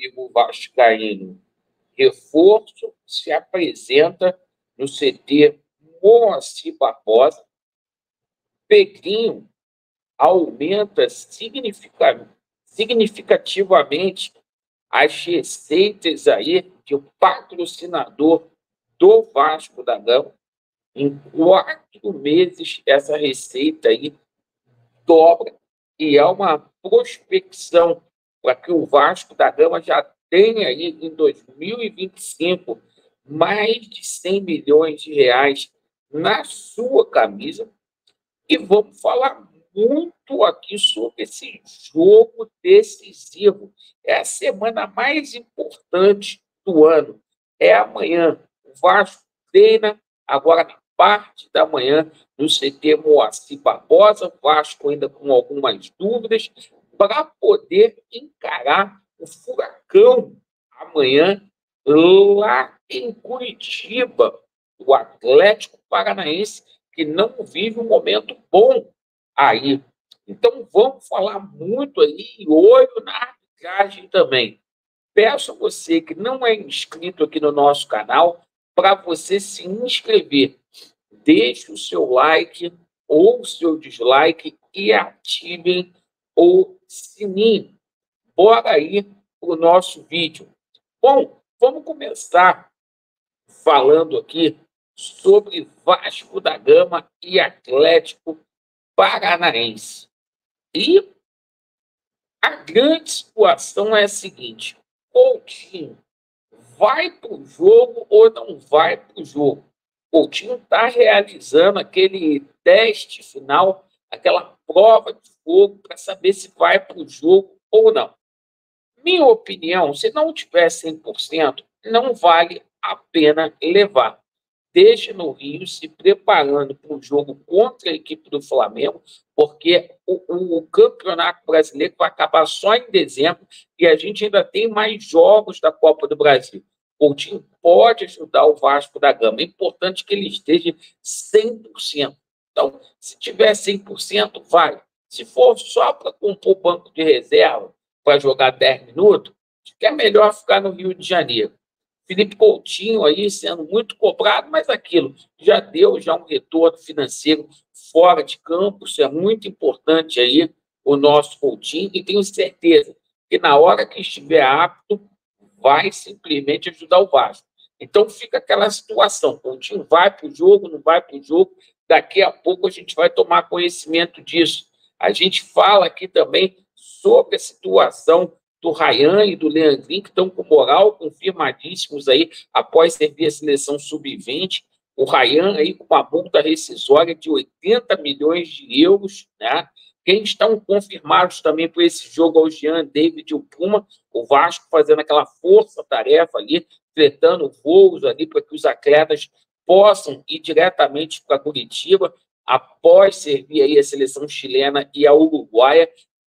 amigo vascaíno, reforço se apresenta no CT Moacir Barbosa. Pedrinho aumenta significativamente as receitas aí de patrocinador do Vasco da Gama. Em 4 meses, essa receita aí dobra e é uma prospecção para que o Vasco da Gama já tenha aí em 2025 mais de 100 milhões de reais na sua camisa. E vamos falar muito aqui sobre esse jogo decisivo. É a semana mais importante do ano. É amanhã. O Vasco treina agora na parte da manhã no CT Moacir Barbosa. O Vasco ainda com algumas dúvidas para poder encarar o Furacão amanhã lá em Curitiba. O Atlético Paranaense que não vive um momento bom aí. Então, vamos falar muito aí e olho na arbitragem também. Peço a você que não é inscrito aqui no nosso canal para você se inscrever. Deixe o seu like ou o seu dislike e ativem o sininho. Bora aí para o nosso vídeo. Bom, vamos começar falando aqui sobre Vasco da Gama e Atlético Paranaense. E a grande situação é a seguinte: Coutinho vai para o jogo ou não vai para o jogo? Coutinho está realizando aquele teste final, aquela prova de fogo para saber se vai para o jogo ou não. Minha opinião, se não tiver 100%, não vale a pena levar. Deixa no Rio se preparando para o jogo contra a equipe do Flamengo, porque o Campeonato Brasileiro vai acabar só em dezembro e a gente ainda tem mais jogos da Copa do Brasil. O Coutinho pode ajudar o Vasco da Gama. É importante que ele esteja 100%. Então, se tiver 100%, vai. Se for só para compor o banco de reserva, para jogar 10 minutos, acho que é melhor ficar no Rio de Janeiro. Felipe Coutinho aí sendo muito cobrado, mas aquilo já deu um retorno financeiro fora de campo, isso é muito importante aí, o nosso Coutinho, e tenho certeza que na hora que estiver apto, vai simplesmente ajudar o Vasco. Então fica aquela situação, Coutinho vai para o jogo, não vai para o jogo, daqui a pouco a gente vai tomar conhecimento disso. A gente fala aqui também sobre a situação do Ryan e do Leandrinho, que estão com moral confirmadíssimos aí após servir a seleção sub-20. O Ryan aí com uma multa rescisória de 80 milhões de euros, né? Quem estão confirmados também para esse jogo é o Jean David e o Puma, o Vasco fazendo aquela força-tarefa ali, fretando voos ali para que os atletas possam ir diretamente para Curitiba após servir aí a seleção chilena e a uruguaia,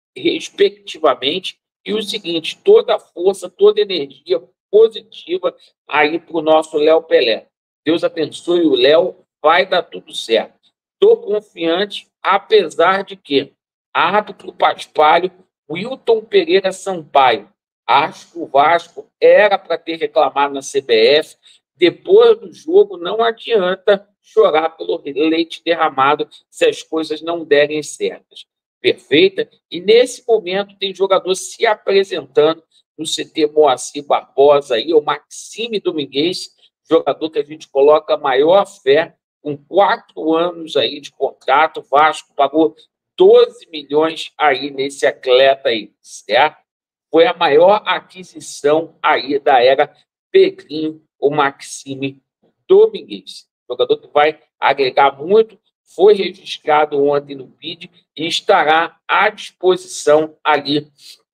respectivamente. E o seguinte, toda a força, toda a energia positiva aí para o nosso Léo Pelé. Deus abençoe o Léo, vai dar tudo certo. Estou confiante, apesar de que árbitro Paspalho, Wilton Pereira Sampaio, acho que o Vasco era para ter reclamado na CBF. Depois do jogo, não adianta chorar pelo leite derramado se as coisas não derem certas. Perfeita? E nesse momento tem jogador se apresentando no CT Moacir Barbosa, aí, o Maxime Domingues, jogador que a gente coloca maior fé, com 4 anos aí de contrato. O Vasco pagou 12 milhões aí nesse atleta aí, certo? Foi a maior aquisição aí da era Pedrinho, o Maxime Domingues. Jogador que vai agregar muito, foi registrado ontem no BID e estará à disposição ali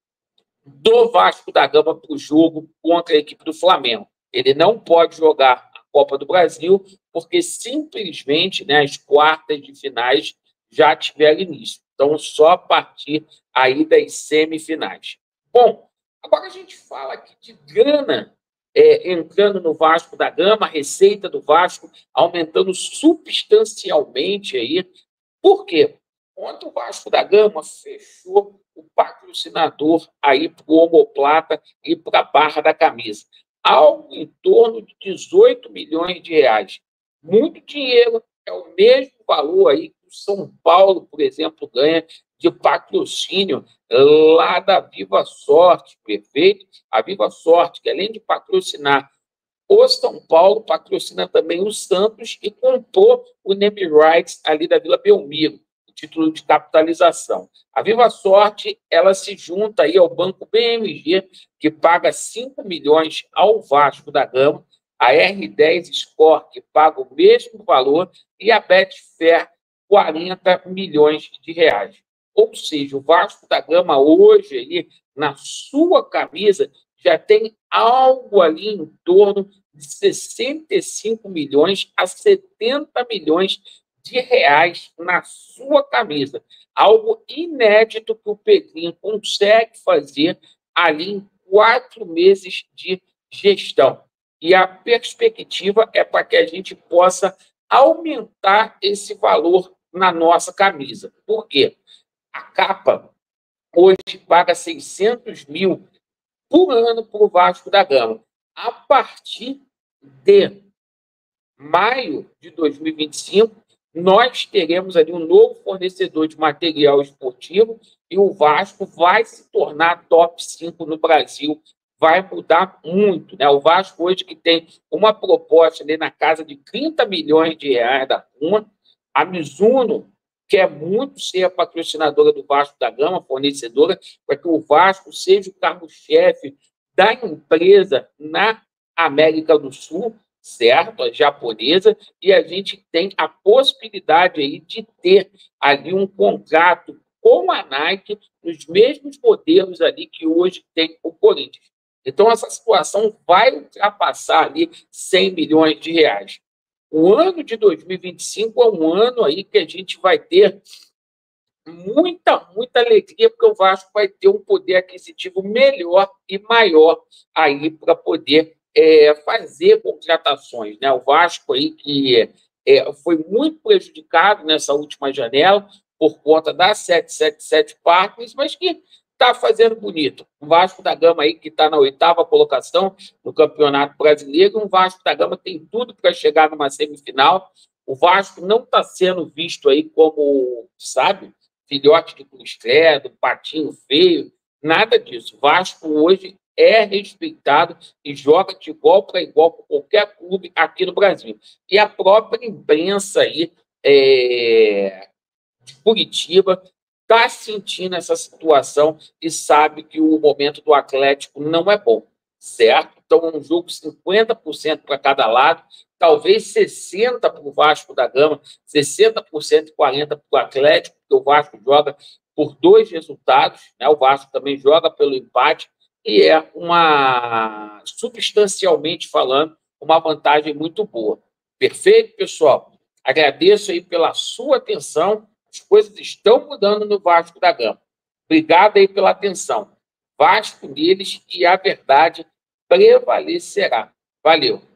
do Vasco da Gama para o jogo contra a equipe do Flamengo. Ele não pode jogar a Copa do Brasil porque simplesmente, né, as quartas de finais já tiveram início. Então, só a partir aí das semifinais. Bom, agora a gente fala aqui de grana entrando no Vasco da Gama, a receita do Vasco aumentando substancialmente aí. Por quê? Ontem o Vasco da Gama fechou o patrocinador aí para o omoplata e para a barra da camisa. Algo em torno de 18 milhões de reais. Muito dinheiro, é o mesmo valor aí que o São Paulo, por exemplo, ganha de patrocínio lá da Viva Sorte, perfeito? A Viva Sorte, que além de patrocinar o São Paulo, patrocina também o Santos e comprou o name rights ali da Vila Belmiro, o título de capitalização. A Viva Sorte, ela se junta aí ao Banco BMG, que paga 5 milhões ao Vasco da Gama, a R10 Score, que paga o mesmo valor, e a Betfair, 40 milhões de reais. Ou seja, o Vasco da Gama hoje, aí, na sua camisa, já tem algo ali em torno de 65 milhões a 70 milhões de reais na sua camisa. Algo inédito que o Pedrinho consegue fazer ali em 4 meses de gestão. E a perspectiva é para que a gente possa aumentar esse valor na nossa camisa. Por quê? A capa hoje paga 600 mil por ano para o Vasco da Gama. A partir de maio de 2025, nós teremos ali um novo fornecedor de material esportivo e o Vasco vai se tornar top 5 no Brasil. Vai mudar muito, né? O Vasco hoje que tem uma proposta ali na casa de 30 milhões de reais da Puma, a Mizuno quer muito ser a patrocinadora do Vasco da Gama, fornecedora, para que o Vasco seja o carro-chefe da empresa na América do Sul, certo? A japonesa, e a gente tem a possibilidade aí de ter ali um contrato com a Nike nos mesmos modelos ali que hoje tem o Corinthians. Então, essa situação vai ultrapassar ali 100 milhões de reais. O ano de 2025 é um ano aí que a gente vai ter muita alegria, porque o Vasco vai ter um poder aquisitivo melhor e maior aí para poder fazer contratações, né? O Vasco aí que foi muito prejudicado nessa última janela por conta da 777 Partners, mas que está fazendo bonito. O Vasco da Gama aí que está na 8ª colocação no Campeonato Brasileiro, um Vasco da Gama tem tudo para chegar numa semifinal. O Vasco não está sendo visto aí como, sabe, filhote de cruz credo, patinho feio, nada disso. O Vasco hoje é respeitado e joga de igual para igual com qualquer clube aqui no Brasil. E a própria imprensa aí de Curitiba está sentindo essa situação e sabe que o momento do Atlético não é bom, certo? Então, é um jogo 50% para cada lado, talvez 60% para o Vasco da Gama, 60% e 40% para o Atlético, porque o Vasco joga por 2 resultados, né? O Vasco também joga pelo empate, e é substancialmente falando, uma vantagem muito boa. Perfeito, pessoal? Agradeço aí pela sua atenção. As coisas estão mudando no Vasco da Gama. Obrigado aí pela atenção. Vasco neles e a verdade prevalecerá. Valeu.